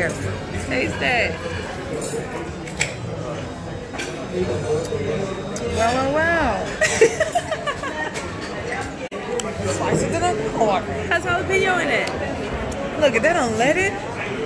fire. Taste that. Wow, wow, wow. Slice it to the corner. Has jalapeno in it. Look, if they don't let it,